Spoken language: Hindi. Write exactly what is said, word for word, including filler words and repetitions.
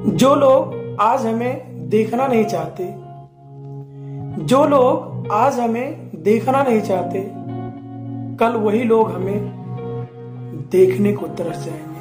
जो लोग आज हमें देखना नहीं चाहते, जो लोग आज हमें देखना नहीं चाहते, कल वही लोग हमें देखने को तरस जाएंगे।